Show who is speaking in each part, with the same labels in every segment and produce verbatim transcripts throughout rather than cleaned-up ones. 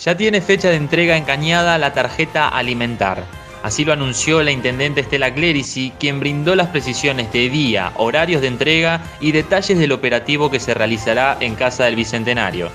Speaker 1: Ya tiene fecha de entrega en Cañada la tarjeta Alimentar. Así lo anunció la intendente Estela Clerici, quien brindó las precisiones de día, horarios de entrega y detalles del operativo que se realizará en Casa del Bicentenario.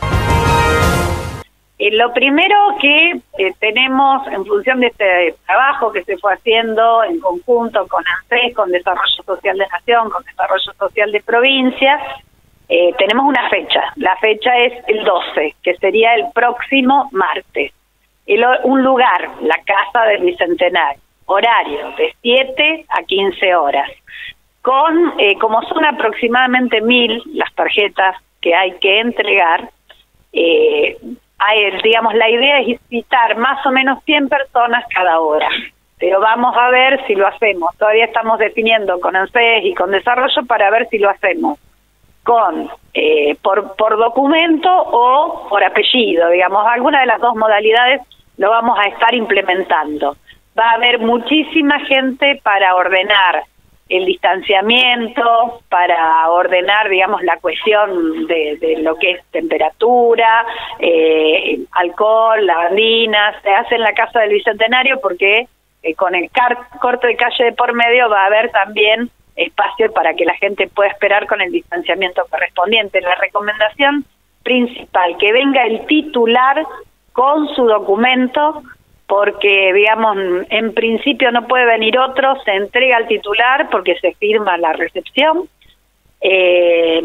Speaker 2: Eh, lo primero que eh, tenemos en función de este trabajo que se fue haciendo en conjunto con ANSES, con Desarrollo Social de Nación, con Desarrollo Social de Provincia, eh, tenemos una fecha. La fecha es el doce, que sería el próximo martes. El, un lugar, la Casa del Bicentenario, horario de siete a quince horas, con, eh, como son aproximadamente mil las tarjetas que hay que entregar, eh, hay, digamos, la idea es citar más o menos cien personas cada hora, pero vamos a ver si lo hacemos. Todavía estamos definiendo con ANSES y con Desarrollo para ver si lo hacemos con eh, por, por documento o por apellido, digamos, alguna de las dos modalidades lo vamos a estar implementando. Va a haber muchísima gente para ordenar el distanciamiento, para ordenar, digamos, la cuestión de, de lo que es temperatura, eh, alcohol, lavandinas, se hace en la Casa del Bicentenario porque eh, con el corte de calle de por medio va a haber también espacio para que la gente pueda esperar con el distanciamiento correspondiente. La recomendación principal, que venga el titular con su documento, porque, digamos, en principio no puede venir otro, se entrega al titular porque se firma la recepción. Eh,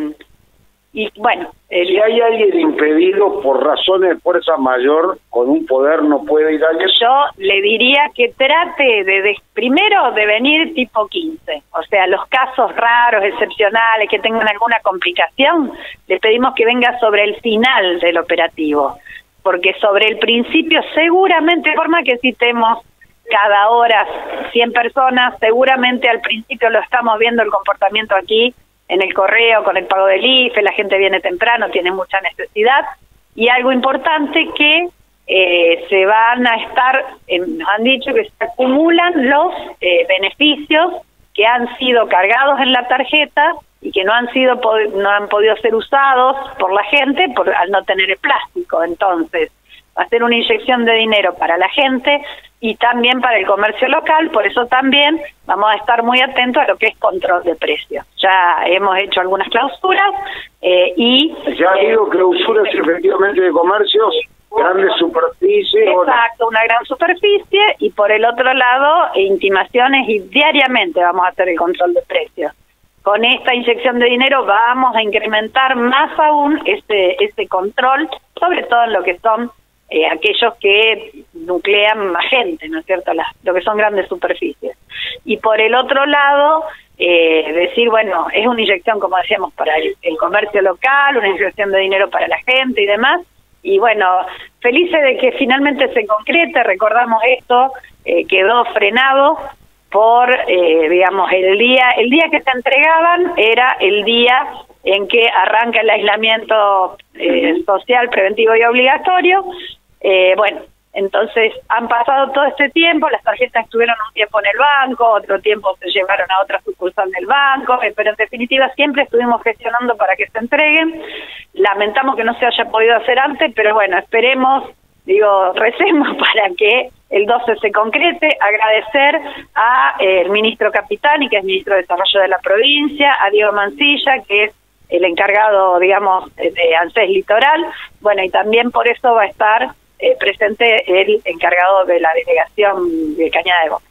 Speaker 2: y bueno... El,
Speaker 3: si hay alguien impedido por razones de fuerza mayor, con un poder no puede ir alguien.
Speaker 2: Yo le diría que trate de, de primero de venir tipo quince, o sea, los casos raros, excepcionales, que tengan alguna complicación, le pedimos que venga sobre el final del operativo, porque sobre el principio seguramente, de forma que citemos cada hora cien personas, seguramente al principio lo estamos viendo el comportamiento aquí en el correo, con el pago del I F E, la gente viene temprano, tiene mucha necesidad, y algo importante que eh, se van a estar, eh, nos han dicho que se acumulan los eh, beneficios que han sido cargados en la tarjeta y que no han sido no han podido ser usados por la gente por al no tener el plástico. Entonces va a ser una inyección de dinero para la gente y también para el comercio local. Por eso también vamos a estar muy atentos a lo que es control de precios. Ya hemos hecho algunas clausuras eh, y
Speaker 3: ya ha habido eh, clausuras efectivamente de comercios, grandes superficies.
Speaker 2: Exacto, una gran superficie, y por el otro lado intimaciones, y diariamente vamos a hacer el control de precios. Con esta inyección de dinero vamos a incrementar más aún ese ese control, sobre todo en lo que son eh, aquellos que nuclean más gente, ¿no es cierto?, Las, lo que son grandes superficies. Y por el otro lado, eh, decir, bueno, es una inyección, como decíamos, para el, el comercio local, una inyección de dinero para la gente y demás. Y bueno, felices de que finalmente se concrete. Recordamos esto, eh, quedó frenado por, eh, digamos, el día el día que se entregaban era el día en que arranca el aislamiento eh, social, preventivo y obligatorio. Eh, bueno, entonces han pasado todo este tiempo, las tarjetas estuvieron un tiempo en el banco, otro tiempo se llevaron a otra sucursal del banco, eh, pero en definitiva siempre estuvimos gestionando para que se entreguen. Lamentamos que no se haya podido hacer antes, pero bueno, esperemos, digo, recemos para que el doce se concrete. Agradecer a eh, el ministro Capitani, que es ministro de Desarrollo de la provincia, a Diego Mancilla, que es el encargado, digamos, de ANSES Litoral. Bueno, y también por eso va a estar eh, presente el encargado de la delegación de Cañada de Gómez.